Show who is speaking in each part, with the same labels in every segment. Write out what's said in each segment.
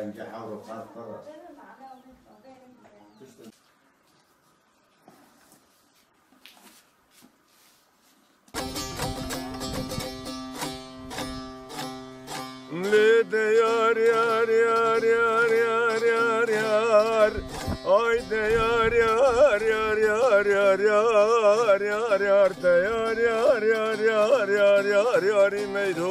Speaker 1: Lede yar yar yar yar yar yar yar Haydi yar yar yar yar yar yar yar yar de yar yar yar yar yar yar yar meydo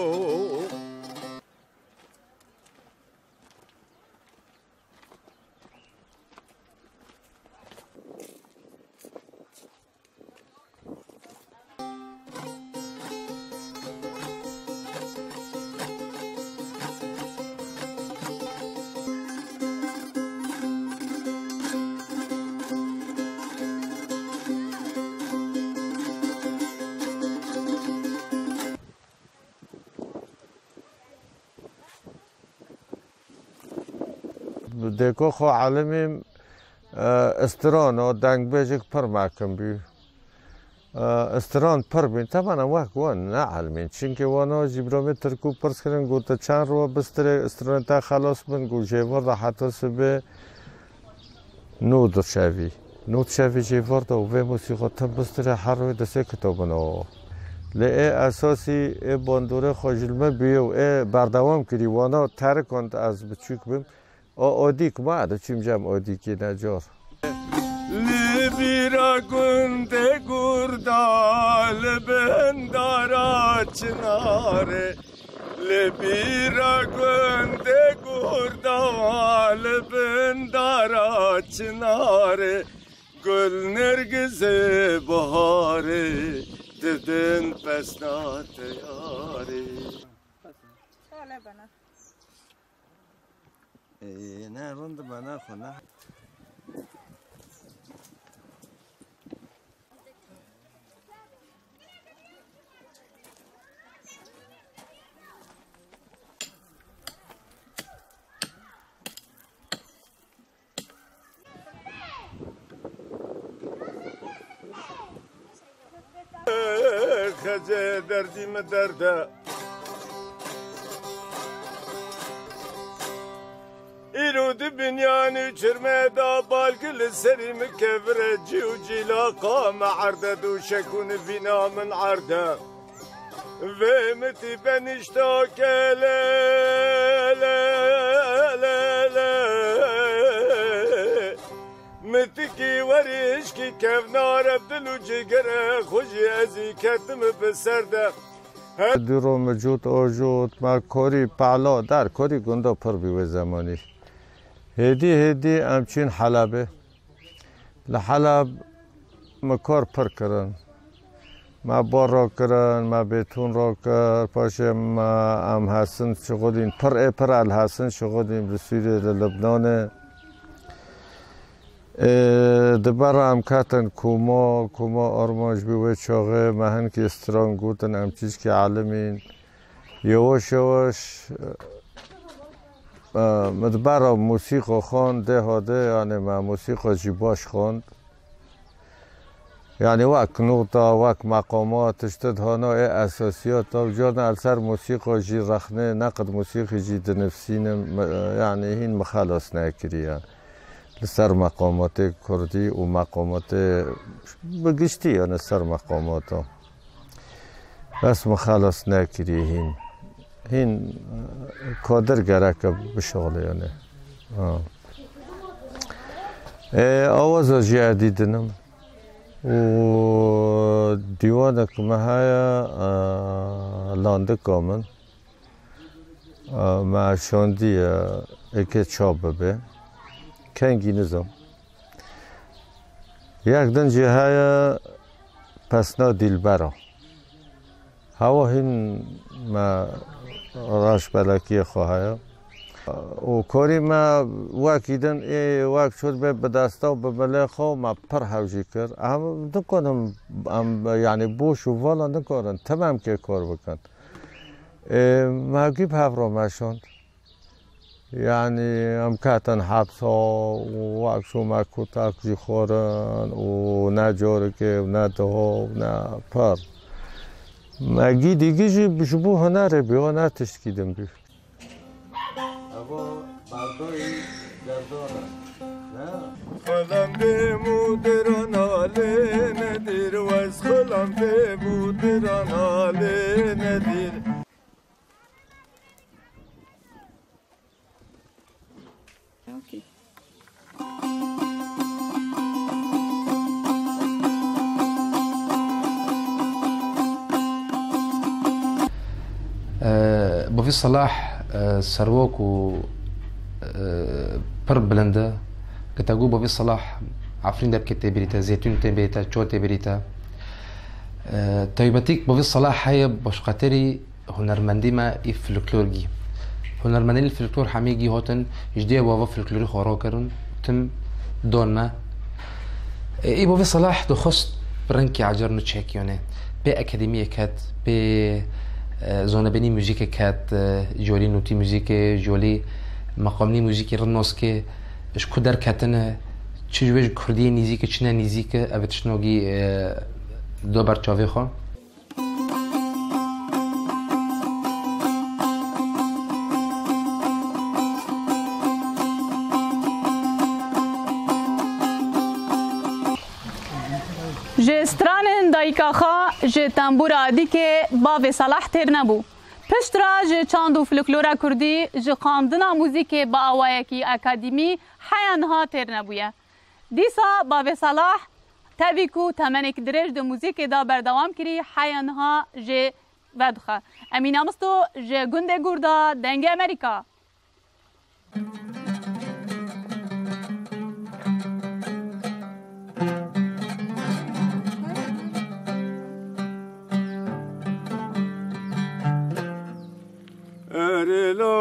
Speaker 1: دکو خو عالمیم استران و دنگ بیجک پر محکم بی استران پر بین طبعا وقت وان نه علمین چونکه وانا جبرامه ترکو پرس کردن گوتا چند رو بستره استران تا خلاص بن گو جیوار دا حتی سبه نود شوی جیوار دا و موسیقی تم بستره هر روی دسته کتابنا لی اساسی باندوره خواجلمه بیو بردوام کری وانا ترکند از بچوک بیم آدیک ماده چیم جم آدیکی نجار لیبیرا گنده گردال بندارا چناره لیبیرا گنده گردال بندارا چناره گل نرگز بهاره ددن پسنات یاری نه روند بنا خونه خجه دردی مدرده ایرود بنیانی چرمه دا بالگل سری مکبره جیو جیلاقا معرده دو شکون بینا من عرده و متی بنشتا کله متی کی وریش کی کفنار عبدالو جگره خوشی ازی کتم بسرده درو مجود آجود ما کاری پعلا در کاری گنده پر بیوه زمانی هدی همچین حلبه لحلب ما کار پر کرن ما بار را کرن ما بیتون را کر پاشه ما ام حسن شغلین پر الحسن شغلین رسولی لبنانه دبر هم کتن کوما آرمانج بیوه چاقه مهن که استران گوتن هم چیز که علمین یواش مدبر موسیقی خواند ده یعنی ما موسیقی جیباش خواند یعنی وک نقطه وک مقامات اشتد هانا اساسیات تا جان السر موسیقی جی رخنه نقد موسیقی جی دنفسین یعنی هین مخلص نکریه لسر مقامات کردی و مقامات بگشتی یعنی سر مقامات بس مخلص نکریه هین کادر گرک بشغله یعنی آواز جدی دنم و دیوانه که مهیا لانده کامن معشاندی اکه چاب به کنگی نظام یک دن جهای پسنا دیلبرا هوا هین ما راش بلکی خواهی و کاری ما واکیدن واک شد به دستا و به مله خواه ما پر حوجی کرد هم نکنم یعنی بوش و والا نکارن تمام که کار بکن ما گیب هفرا مشاند یعنی هم کتن حبس ها و واک شو ما کتاک جی خورن و نه جارکه و نه دها و نه پر مگی دیگه جی بشبو هنره بیا نه تشکیدم بیر اما مردای گردانه
Speaker 2: خلم بمودران آله ندیر و از خلم بمودران آله ندیر
Speaker 3: اوکی.
Speaker 4: بوفي صلاح سروك و پر بلنده كتاقو بوفي صلاح عفرين دب كتابريتا زيتون تبريتا چو تبريتا تايباتيك بوفي صلاح هي باش خاطري هنرمندي ما اي فلكلورجي هنرمندي الفلكلور حميجي هوتن جديه بوفا فلكلوري خورا كرن تم دون ما اي بوفي صلاح دخست برنكي عجر نتشيك يونه بي اكاديميه كات بي زونبني موزیک کات جولی نوتی موزیک جولی مقامنی موزیک رنوس که اش کدر کاتن چجوری کردی نیزی که چنه نیزی که ابتشنوگی دو برچاوی خو
Speaker 3: جستران دایکاخا ج تنبورا دی که باو صلاح تیر نبو پشترا ج چاند و فلکلورا کردی ج خواندنا موزیک با اوایکی اکادمی حیانها تیر نبویه دیسا باو صلاح تبیکو تمنک درج د موزیک دا بردوام کری حیانها ج ودخه امین امستو ج گنده گوردا دنگ امریکا
Speaker 2: Erilo